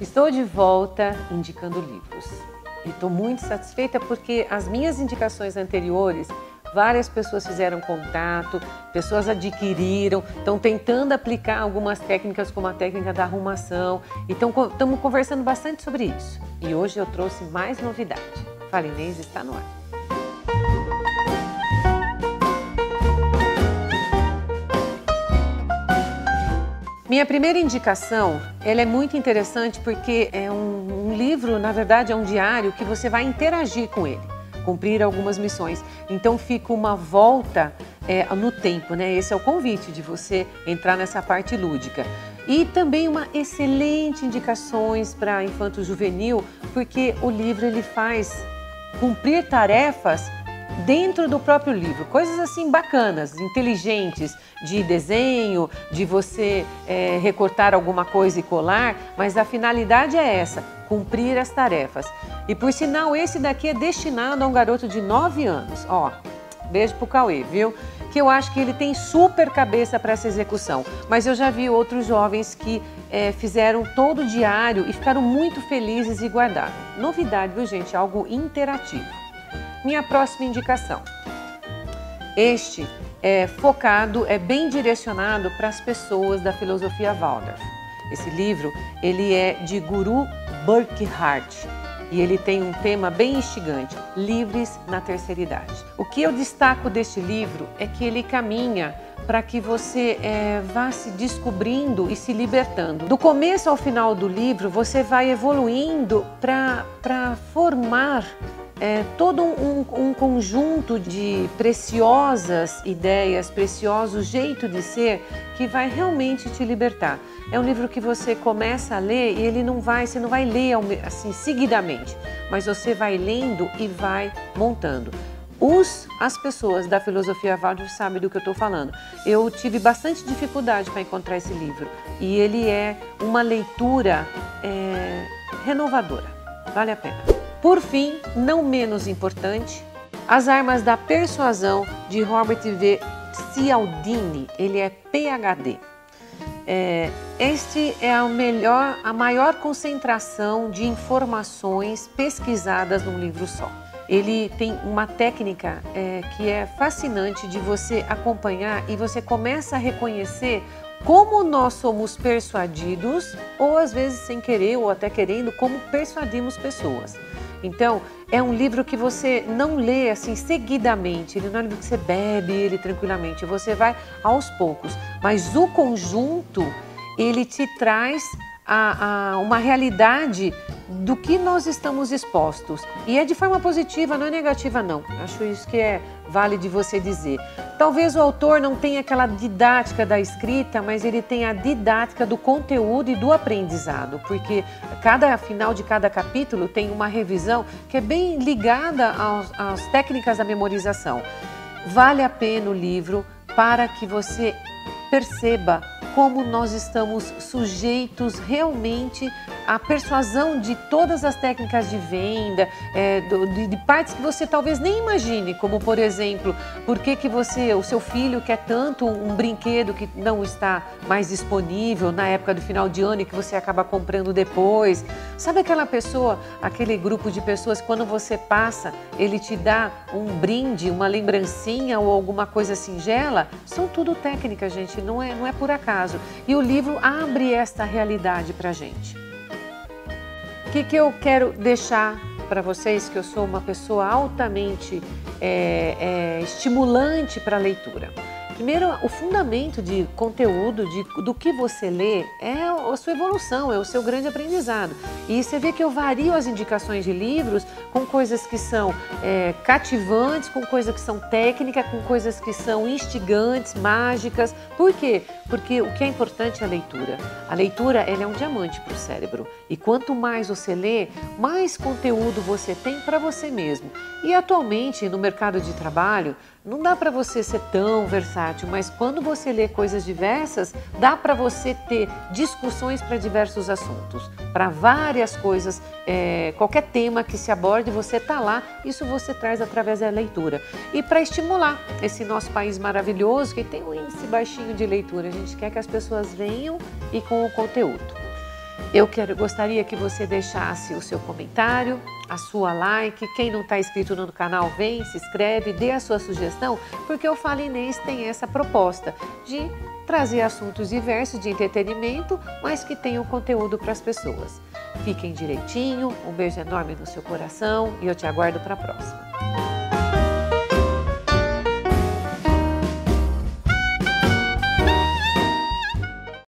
Estou de volta indicando livros e estou muito satisfeita porque as minhas indicações anteriores, várias pessoas fizeram contato, pessoas adquiriram, estão tentando aplicar algumas técnicas como a técnica da arrumação e estamos conversando bastante sobre isso. E hoje eu trouxe mais novidade. Fala Inês está no ar. Minha primeira indicação, ela é muito interessante porque é um livro, na verdade é um diário que você vai interagir com ele, cumprir algumas missões. Então fica uma volta no tempo, né? Esse é o convite de você entrar nessa parte lúdica. E também uma excelente indicações para infanto-juvenil, porque o livro ele faz cumprir tarefas dentro do próprio livro, coisas assim bacanas, inteligentes, de desenho, de você recortar alguma coisa e colar, mas a finalidade é essa, cumprir as tarefas. E por sinal, esse daqui é destinado a um garoto de 9 anos, ó, beijo pro Cauê, viu? Que eu acho que ele tem super cabeça para essa execução, mas eu já vi outros jovens que fizeram todo o diário e ficaram muito felizes e guardaram. Novidade, viu gente? Algo interativo. Minha próxima indicação. Este é focado, é bem direcionado para as pessoas da filosofia Waldorf. Esse livro, ele é de Guru Burkhardt e ele tem um tema bem instigante, livres na terceira idade. O que eu destaco deste livro é que ele caminha para que você vá se descobrindo e se libertando. Do começo ao final do livro, você vai evoluindo para formar todo um conjunto de preciosas ideias, precioso jeito de ser que vai realmente te libertar. É um livro que você começa a ler e você não vai ler assim seguidamente, mas você vai lendo e vai montando. As pessoas da filosofia Waldorf sabem do que eu estou falando. Eu tive bastante dificuldade para encontrar esse livro e ele é uma leitura renovadora, vale a pena. Por fim, não menos importante, As Armas da Persuasão, de Robert V. Cialdini. Ele é PhD. Este é a maior concentração de informações pesquisadas num livro só. Ele tem uma técnica que é fascinante de você acompanhar e você começa a reconhecer como nós somos persuadidos, ou às vezes sem querer ou até querendo, como persuadimos pessoas. Então, é um livro que você não lê assim seguidamente, ele não é um livro que você bebe ele tranquilamente, você vai aos poucos. Mas o conjunto, ele te traz uma realidade do que nós estamos expostos. E é de forma positiva, não é negativa não. Acho isso que vale de você dizer. Talvez o autor não tenha aquela didática da escrita, mas ele tem a didática do conteúdo e do aprendizado, porque final de cada capítulo tem uma revisão que é bem ligada às técnicas da memorização. Vale a pena o livro para que você perceba como nós estamos sujeitos realmente à persuasão de todas as técnicas de venda, de partes que você talvez nem imagine, como por exemplo, por que o seu filho quer tanto um brinquedo que não está mais disponível na época do final de ano e que você acaba comprando depois. Sabe aquela pessoa, aquele grupo de pessoas, quando você passa, ele te dá um brinde, uma lembrancinha ou alguma coisa singela? São tudo técnicas, gente, não é por acaso. E o livro abre esta realidade para a gente. O que eu quero deixar para vocês? Que eu sou uma pessoa altamente estimulante para a leitura. Primeiro, o fundamento de conteúdo, do que você lê, é a sua evolução, é o seu grande aprendizado. E você vê que eu vario as indicações de livros com coisas que são cativantes, com coisas que são técnicas, com coisas que são instigantes, mágicas. Por quê? Porque o que é importante é a leitura. A leitura ela é um diamante para o cérebro. E quanto mais você lê, mais conteúdo você tem para você mesmo. E atualmente, no mercado de trabalho, não dá para você ser tão versátil, mas quando você lê coisas diversas, dá para você ter discussões para diversos assuntos, para várias coisas, qualquer tema que se aborde, você está lá, isso você traz através da leitura. E para estimular esse nosso país maravilhoso, que tem um índice baixinho de leitura, a gente quer que as pessoas venham e com o conteúdo. Gostaria que você deixasse o seu comentário, a sua like. Quem não está inscrito no canal, vem, se inscreve, dê a sua sugestão, porque o Fala Inês tem essa proposta de trazer assuntos diversos de entretenimento, mas que tenham conteúdo para as pessoas. Fiquem direitinho, um beijo enorme no seu coração e eu te aguardo para a próxima.